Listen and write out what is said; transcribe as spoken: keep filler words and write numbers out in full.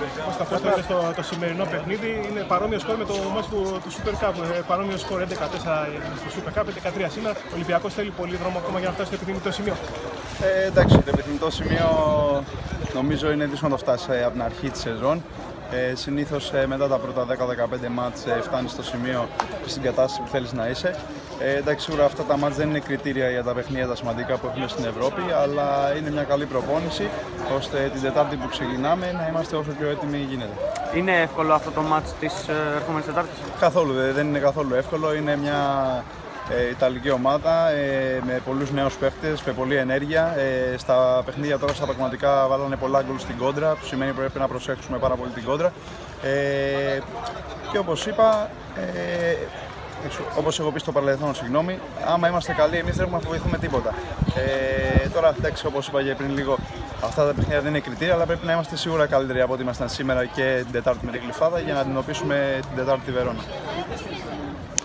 Κώστα, πώς το είδες το, το σημερινό παιχνίδι? Είναι παρόμοιο σκορ με το μάτς του, του Super Cup. Παρόμοιο σκορ έντεκα τέσσερα στο Super Cup, έντεκα τρία σήμερα. Ο Ολυμπιακός θέλει πολύ δρόμο ακόμα για να φτάσει στο επιθυμητό σημείο. Ε, εντάξει, το επιθυμητό σημείο νομίζω είναι δύσκολο να το φτάσει από την αρχή της σεζόν. Ε, συνήθως ε, μετά τα πρώτα δέκα δεκαπέντε μάτς ε, φτάνεις στο σημείο και στην κατάσταση που θέλεις να είσαι. Ε, εντάξει, σίγουρα αυτά τα μάτς δεν είναι κριτήρια για τα παιχνίδια τα σημαντικά που έχουμε στην Ευρώπη, αλλά είναι μια καλή προπόνηση ώστε την Τετάρτη που ξεκινάμε να είμαστε όσο πιο έτοιμοι γίνεται. Είναι εύκολο αυτό το μάτς της ερχόμενης Τετάρτης? Καθόλου, δεν είναι καθόλου εύκολο. Είναι μια ε, Ιταλική ομάδα ε, με πολλούς νέους παίχτες, με πολλή ενέργεια. Ε, στα παιχνίδια τώρα στα πραγματικά βάλανε πολλά γκολ στην κόντρα, που σημαίνει ότι πρέπει να προσέξουμε πάρα πολύ την κόντρα. Ε, και όπως είπα, ε, όπως έχω πει στο παρελθόν, συγγνώμη, άμα είμαστε καλοί, εμείς δεν έχουμε να φοβηθούμε τίποτα. Ε, τώρα, εντάξει, όπως είπα και πριν λίγο, αυτά τα παιχνίδια δεν είναι κριτήρια, αλλά πρέπει να είμαστε σίγουρα καλύτεροι από ό,τι ήμασταν σήμερα και την Τετάρτη με την Γλυφάδα για να αντιμετωπίσουμε την Τετάρτη τη Βερόνα.